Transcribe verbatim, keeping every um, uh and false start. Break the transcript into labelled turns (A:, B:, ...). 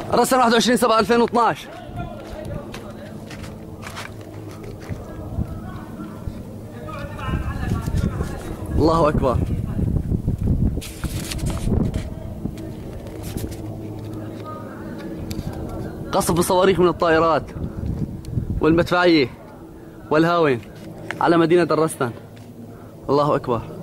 A: الرسم واحد وعشرين سبعة ألفين واثناشر. الله أكبر. قصف بصواريخ من الطائرات والمدفعية والهاون على مدينة الرستن. الله أكبر.